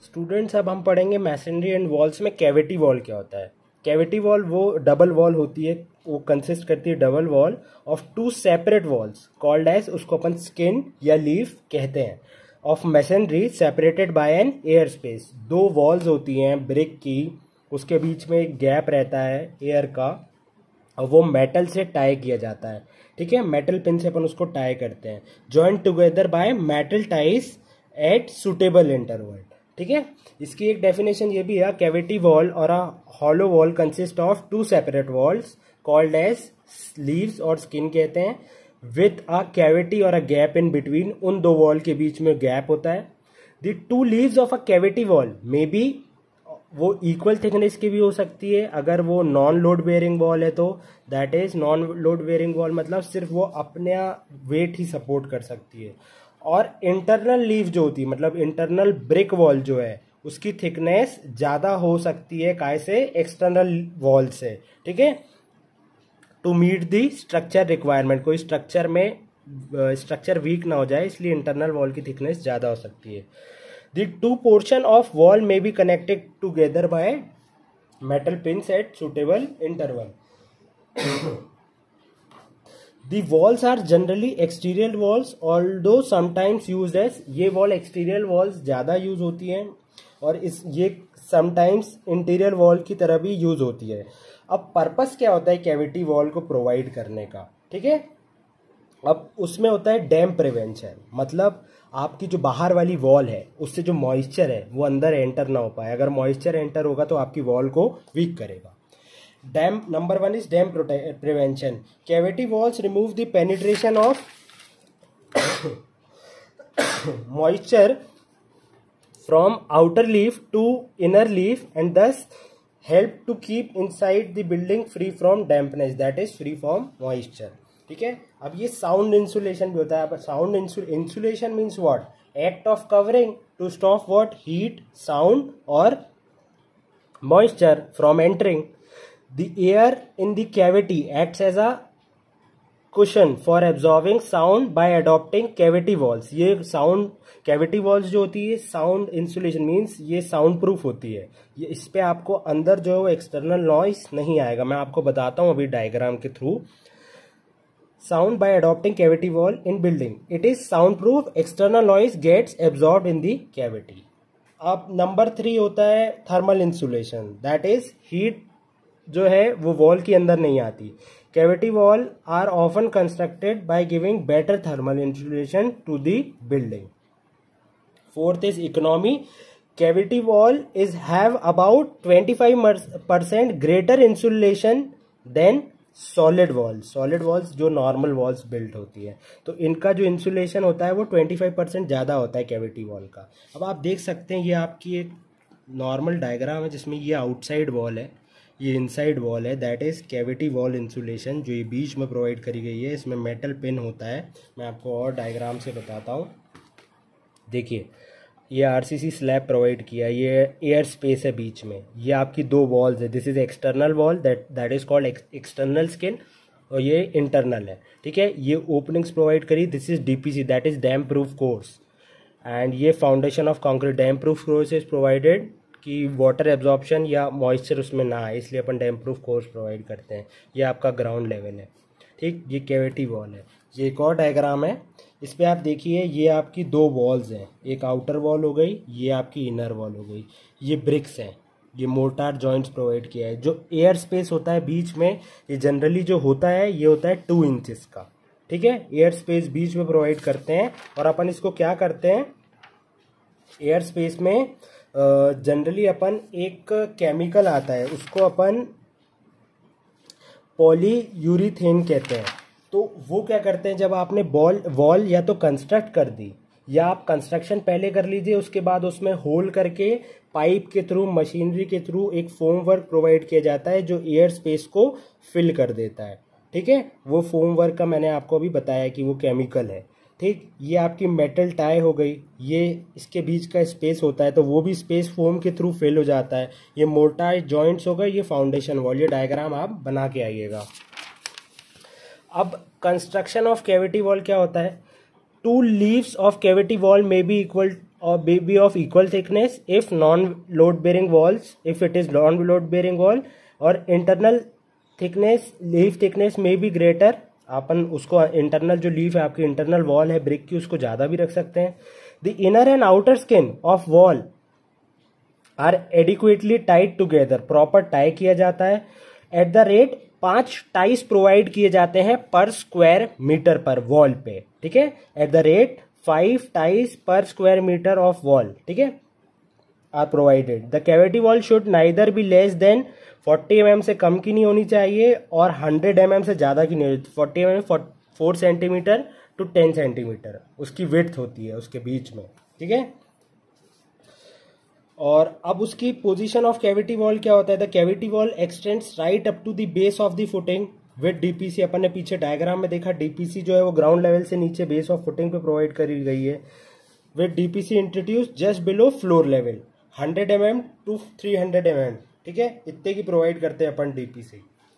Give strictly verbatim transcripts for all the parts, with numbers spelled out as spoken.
Students अब हम पढ़ेंगे मैसनरी एंड वॉल्स में कैविटी वॉल क्या होता है। कैविटी वॉल वो डबल वॉल होती है, वो कंसिस्ट करती है double wall of two separate walls called as, उसको अपन स्किन या लीफ कहते हैं, of masonry separated by an air space. दो वॉल्स होती हैं ब्रिक की, उसके बीच में एक गैप रहता है एयर का और वो मेटल से टाई किया जाता है। ठीक है, मेटल पिन से अपन उसको टाई करते हैं, joint together by metal ties at suitable interval. ठीक है, इसकी एक डेफिनेशन ये भी है, कैविटी वॉल और a hollow wall consist of two separate walls called as leaves और स्किन कहते हैं, विथ अ कैविटी और अ गैप इन बिटवीन। उन दो वॉल के बीच में गैप होता है। The two leaves of a cavity wall may be, वो इक्वल थिकनेस की भी हो सकती है अगर वो नॉन लोड बेयरिंग वॉल है तो, that is non load bearing wall मतलब सिर्फ वो अपने वेट ही सपोर्ट कर सकती है। और इंटरनल लीव जो होती है मतलब इंटरनल ब्रिक वॉल जो है उसकी थिकनेस ज्यादा हो सकती है काय से, एक्सटर्नल वॉल से। ठीक है, to meet the structure requirement, कोई स्ट्रक्चर में स्ट्रक्चर वीक ना हो जाए इसलिए इंटरनल वॉल की थिकनेस ज्यादा हो सकती है। The two portion of wall may be connected together by metal pins at suitable interval. The walls are generally exterior walls, although sometimes used as, ये wall exterior walls ज़्यादा use होती हैं और इस ये sometimes interior wall की तरह भी यूज होती है। अब पर्पस क्या होता है कैविटी वॉल को प्रोवाइड करने का? ठीक है, अब उसमें होता है डैम प्रिवेंशन, मतलब आपकी जो बाहर वाली वॉल है उससे जो मॉइस्चर है वो अंदर एंटर ना हो पाए। अगर मॉइस्चर एंटर होगा तो आपकी वॉल को वीक करेगा। Damp number one is damp prevention. Cavity walls remove the penetration of moisture from outer leaf to inner leaf and thus help to keep inside the building free from dampness, that is free from moisture. ठीक है, अब ये sound insulation भी होता है। Sound insulation means what? Act of covering to stop what? Heat, sound और moisture from entering. The air in the cavity acts as a cushion for absorbing sound by adopting cavity walls. ये sound cavity walls जो होती है sound insulation means ये sound proof होती है। ये इस पे आपको अंदर जो एक्सटर्नल नॉइस नहीं आएगा। मैं आपको बताता हूं अभी डायग्राम के थ्रू। Sound by adopting cavity wall in building. It is soundproof. External noise gets absorbed in the cavity. अब नंबर थ्री होता है thermal insulation, that is heat जो है वो वॉल के अंदर नहीं आती। Cavity wall are often constructed by giving better thermal insulation to the building. Fourth is economy. Cavity wall is have about twenty five percent greater insulation than solid walls. Solid walls जो normal walls built होती है तो इनका जो insulation होता है वो पच्चीस परसेंट ज़्यादा होता है कैविटी वॉल का। अब आप देख सकते हैं ये आपकी एक नॉर्मल डायग्राम है जिसमें ये आउटसाइड वॉल है, ये इनसाइड वॉल है, that is cavity wall insulation जो ये बीच में प्रोवाइड करी गई है। इसमें मेटल पिन होता है, मैं आपको और डायग्राम से बताता हूँ। देखिए ये आरसीसी स्लैब प्रोवाइड किया, ये एयर स्पेस है बीच में, ये आपकी दो वॉल्स है, this is external wall that that is called external skin और ये इंटरनल है। ठीक है, ये ओपनिंग्स प्रोवाइड करी, this is DPC that is damp proof course and ये foundation of concrete. Damp proof course is provided कि वाटर एब्जॉर्प्शन या मॉइस्चर उसमें ना आए, इसलिए अपन डैम प्रूफ कोर्स प्रोवाइड करते हैं। ये आपका ग्राउंड लेवल है। ठीक, ये कैविटी वॉल है। ये एक और डायग्राम है, इस पे आप देखिए ये आपकी दो वॉल्स हैं, एक आउटर वॉल हो गई, ये आपकी इनर वॉल हो गई। ये ब्रिक्स हैं, ये मोर्टार जॉइंट्स प्रोवाइड किया है। जो एयर स्पेस होता है बीच में ये जनरली जो होता है ये होता है टू इंचेस का। ठीक है, एयर स्पेस बीच में प्रोवाइड करते हैं और अपन इसको क्या करते हैं, एयर स्पेस में जनरली अपन एक केमिकल आता है उसको अपन पॉलीयूरीथेन कहते हैं। तो वो क्या करते हैं, जब आपने बॉल वॉल या तो कंस्ट्रक्ट कर दी या आप कंस्ट्रक्शन पहले कर लीजिए, उसके बाद उसमें होल करके पाइप के थ्रू मशीनरी के थ्रू एक फोम वर्क प्रोवाइड किया जाता है जो एयर स्पेस को फिल कर देता है। ठीक है, वो फोम वर्क का मैंने आपको अभी बताया कि वो केमिकल है। ठीक, ये आपकी मेटल टाई हो गई, ये इसके बीच का स्पेस होता है तो वो भी स्पेस फोम के थ्रू फिल हो जाता है। ये मोर्टार जॉइंट्स हो गए, ये फाउंडेशन वॉल। ये डायग्राम आप बना के आइएगा। अब कंस्ट्रक्शन ऑफ कैविटी वॉल क्या होता है, two leaves of cavity wall may be equal or be, be of equal thickness if non load bearing walls, if it is non load bearing wall, or internal thickness, leaf thickness may be greater. अपन उसको internal जो leaf है आपकी internal wall है brick की उसको ज्यादा भी रख सकते हैं. The inner and outer skin of wall are adequately tied together, proper tie किया जाता है. एट द रेट पांच टाइस प्रोवाइड किए जाते हैं पर स्क्वायर मीटर पर वॉल पे. ठीक है, at the rate five ties per square metre of wall. ठीक है, are provided. The cavity wall should neither be less than forty M M से कम की नहीं होनी चाहिए और हंड्रेड एम एम से ज्यादा की नहीं होती. Forty M M four centimetre to ten centimetre उसकी विड्थ होती है उसके बीच में. ठीक है, और अब उसकी पोजीशन ऑफ कैविटी वॉल क्या होता है. The cavity wall extends right up to the base of the footing with DPC. अपन ने पीछे डायग्राम में देखा डीपीसी जो है वो ग्राउंड लेवल से नीचे बेस ऑफ फुटिंग पे प्रोवाइड करी गई है. With DPC introduce just below floor level, hundred M M to three hundred M M. ठीक है, इतने की प्रोवाइड करते हैं अपन DPC.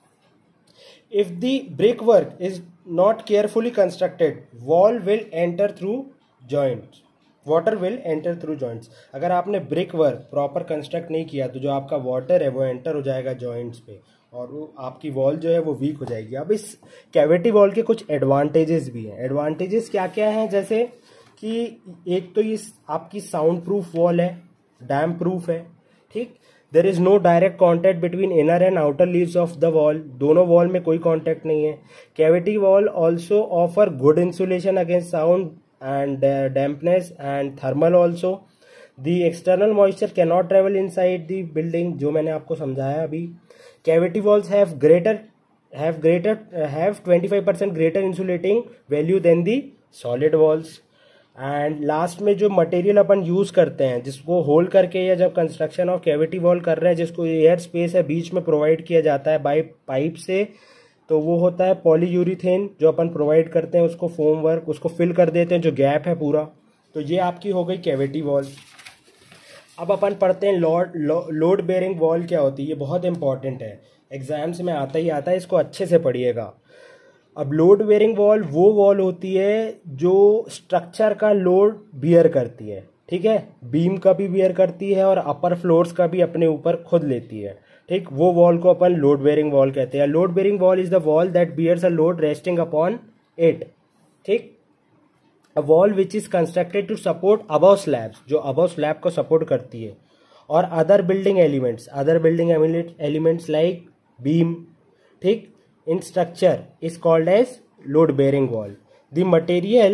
If the brick work is not carefully constructed wall will enter through joints, water will enter through joints. अगर आपने brick work proper construct नहीं किया तो जो आपका वाटर है वो एंटर हो जाएगा जॉइंट्स पे और वो आपकी वॉल जो है वो वीक हो जाएगी. अब इस कैविटी वॉल के कुछ एडवांटेजेस भी हैं. एडवांटेजेस क्या क्या हैं, जैसे कि एक तो ये आपकी साउंड प्रूफ वॉल है, डैम प्रूफ है. ठीक, there is no direct contact between inner and outer leaves of the wall, दोनों वॉल में कोई कॉन्टैक्ट नहीं है. Cavity wall also offer good insulation against sound and uh, dampness and thermal also. The external moisture cannot travel inside the building, जो मैंने आपको समझाया अभी. Cavity walls have greater have greater uh, have twenty-five percent greater insulating value than the solid walls. And last में जो material अपन use करते हैं जिसको होल्ड करके या जब कंस्ट्रक्शन ऑफ कैविटी वॉल कर रहे हैं जिसको एयर स्पेस है बीच में प्रोवाइड किया जाता है बाय पाइप से, तो वो होता है पॉलीयूरिथेन जो अपन प्रोवाइड करते हैं उसको फोम वर्क उसको फिल कर देते हैं जो गैप है पूरा. तो ये आपकी हो गई कैविटी वॉल. अब अपन पढ़ते हैं लोड लोड बेयरिंग वॉल क्या होती है. ये बहुत इंपॉर्टेंट है, एग्जाम्स में आता ही आता है, इसको अच्छे से पढ़िएगा. अब लोड बेयरिंग वॉल वो वॉल होती है जो स्ट्रक्चर का लोड बियर करती है. ठीक है, बीम का भी बियर करती है और अपर फ्लोर्स का भी अपने ऊपर खुद लेती है. ठीक, वो वॉल को अपन लोड बेयरिंग वॉल कहते हैं. Load bearing wall is the wall that bears a load resting upon it. ठीक, a wall which is constructed to support above slabs, जो अबव स्लैब को सपोर्ट करती है, और other building elements other building elements like beam. ठीक, in structure is called as load bearing wall. The material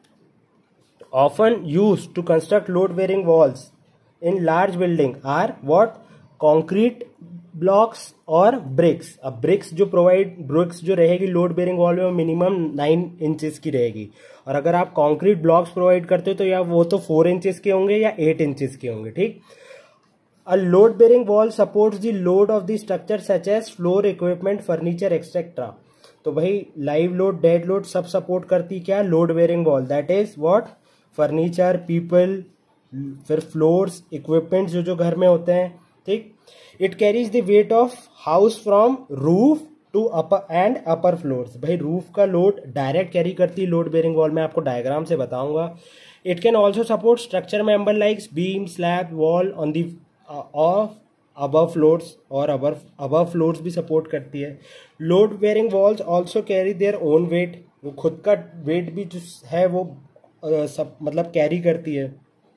often used to construct load bearing walls in large building are what? Concrete blocks or bricks. अब bricks जो provide bricks जो रहेगी load bearing wall में वो minimum nine inches की रहेगी, और अगर आप concrete blocks प्रोवाइड करते हो तो या वो तो फोर इंचेस के होंगे या एट इंचेस के होंगे. ठीक, A load bearing wall supports the load of the structure such as floor, equipment, furniture, et cetera. तो भाई लाइव लोड डेड लोड सब सपोर्ट करती क्या? Load bearing wall. That is what? Furniture, people, फिर floors, equipments जो जो घर में होते हैं. ठीक, it carries the weight of house from roof to upper and upper floors. भाई रूफ का लोड डायरेक्ट कैरी करती है लोड बेयरिंग वॉल. मैं आपको डायग्राम से बताऊंगा. It can also support structure member like beam, slab, wall on the of above floors, और upper above floors भी सपोर्ट करती है. Load bearing walls also carry their own weight. वो खुद का वेट भी जो है वो आ, सब मतलब कैरी करती है.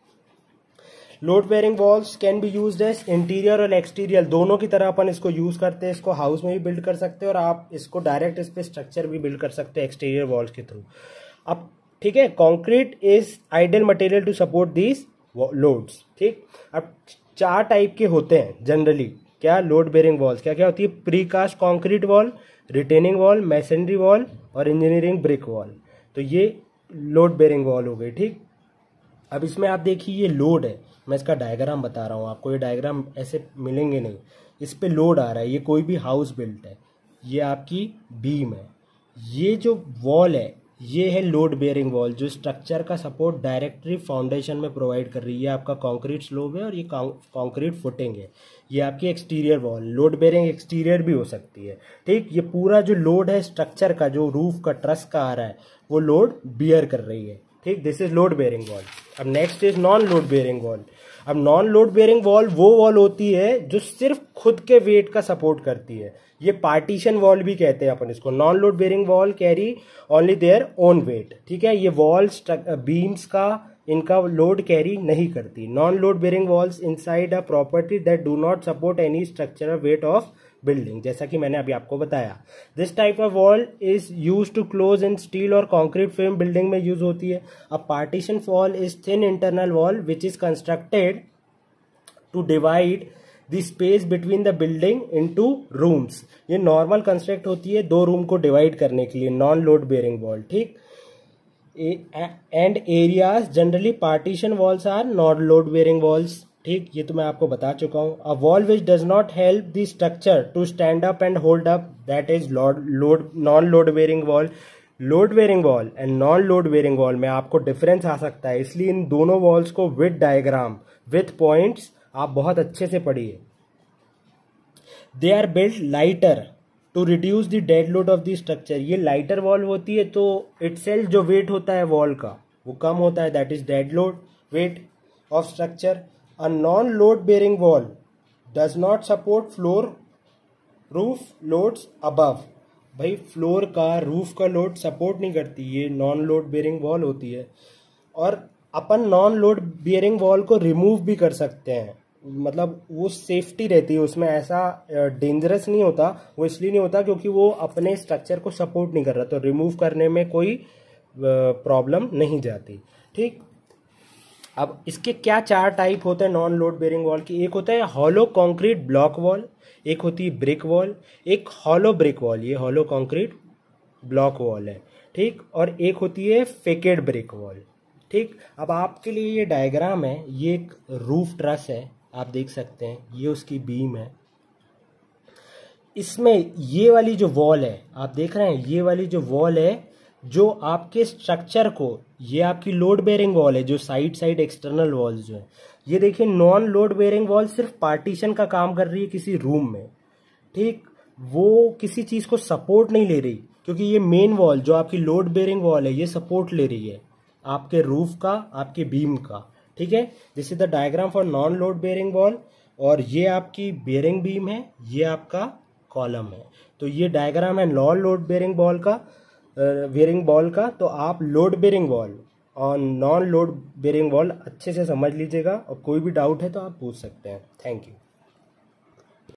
Load bearing walls can be used as interior और एक्सटीरियर दोनों की तरह अपन इसको यूज करते हैं. इसको हाउस में भी बिल्ड कर सकते हैं और आप इसको डायरेक्ट इस पे स्ट्रक्चर भी बिल्ड कर सकते हैं एक्सटीरियर वॉल्स के थ्रू. अब ठीक है, concrete is ideal material to support these loads. ठीक, अब चार टाइप के होते हैं जनरली क्या लोड बेयरिंग वॉल्स. क्या क्या होती है? Precast concrete wall, retaining wall, masonry wall और इंजीनियरिंग ब्रिक वॉल. तो ये लोड बेयरिंग वॉल हो गई. ठीक, अब इसमें आप देखिए ये लोड है, मैं इसका डायग्राम बता रहा हूँ आपको. ये डायग्राम ऐसे मिलेंगे नहीं, इस पे लोड आ रहा है. ये कोई भी हाउस बिल्ट है, ये आपकी बीम है, ये जो वॉल है ये है लोड बेयरिंग वॉल जो स्ट्रक्चर का सपोर्ट डायरेक्टली फाउंडेशन में प्रोवाइड कर रही है. आपका कंक्रीट स्लोब है और ये कंक्रीट फुटिंग है. ये आपकी exterior wall, load bearing exterior भी हो सकती है. ठीक, ये पूरा जो लोड है स्ट्रक्चर का जो रूफ का ट्रस का आ रहा है वो लोड बियर कर रही है. ठीक, this is load bearing wall. अब next is non load bearing wall. अब नॉन लोड बेयरिंग वॉल वो वॉल होती है जो सिर्फ खुद के वेट का सपोर्ट करती है। ये पार्टीशन वॉल भी कहते हैं अपन इसको। Non load bearing wall carry only their own weight, ठीक है। ये वॉल बीम्स का इनका लोड कैरी नहीं करती। Non load bearing walls inside a property that do not support any structural weight of building, जैसा कि मैंने अभी आपको बताया। This type of wall is use to close in steel और कॉन्क्रीट फ्रेम बिल्डिंग में यूज होती है। A partition wall is thin internal wall which is constructed to divide the space between the building into rooms. ये normal construct होती है दो room को divide करने के लिए, नॉन लोड बेयरिंग वॉल, ठीक। And areas generally partition walls are non load bearing walls, ठीक। ये तो मैं आपको बता चुका हूं। A wall which does not help the structure to stand up and hold up, that is load load non load bearing wall. Load bearing wall and non load bearing wall में आपको डिफरेंस आ सकता है, इसलिए इन दोनों walls को with diagram with points आप बहुत अच्छे से पढ़िए। They are built lighter to reduce the dead load of the structure. ये लाइटर वॉल होती है तो इटसेल्फ जो वेट होता है वॉल का वो कम होता है, that is dead load weight of structure. A non load bearing wall does not support floor roof loads above. भाई फ्लोर का रूफ का लोड सपोर्ट नहीं करती, ये नॉन लोड बेयरिंग वॉल होती है। और अपन नॉन लोड बेयरिंग वॉल को रिमूव भी कर सकते हैं, मतलब वो सेफ्टी रहती है उसमें, ऐसा डेंजरस नहीं होता। वो इसलिए नहीं होता क्योंकि वो अपने स्ट्रक्चर को सपोर्ट नहीं कर रहा, तो रिमूव करने में कोई प्रॉब्लम नहीं जाती, ठीक। अब इसके क्या चार टाइप होते हैं नॉन लोड बेयरिंग वॉल की। एक होता है हॉलो कंक्रीट ब्लॉक वॉल, एक होती है ब्रिक वॉल, एक हॉलो ब्रिक वॉल, ये हॉलो कंक्रीट ब्लॉक वॉल है, ठीक। और एक होती है फेकेड ब्रिक वॉल, ठीक। अब आपके लिए ये डायग्राम है, ये एक रूफ ट्रस है, आप देख सकते हैं, ये उसकी बीम है। इसमें ये वाली जो वॉल है आप देख रहे हैं, ये वाली जो वॉल है जो आपके स्ट्रक्चर को, ये आपकी लोड बेयरिंग वॉल है, जो साइड साइड एक्सटर्नल वॉल्स जो है, ये देखिए नॉन लोड बेयरिंग वॉल सिर्फ पार्टीशन का काम कर रही है किसी रूम में, ठीक। वो किसी चीज को सपोर्ट नहीं ले रही, क्योंकि ये मेन वॉल जो आपकी लोड बेयरिंग वॉल है ये सपोर्ट ले रही है आपके रूफ का, आपके बीम का, ठीक है। This is the diagram for non load bearing wall. और ये आपकी बेयरिंग बीम है, ये आपका कॉलम है। तो ये डायग्राम है नॉन लोड बेयरिंग वॉल का, बेयरिंग वॉल का। तो आप लोड बेयरिंग वॉल और नॉन लोड बेयरिंग वॉल अच्छे से समझ लीजिएगा, और कोई भी डाउट है तो आप पूछ सकते हैं। Thank you.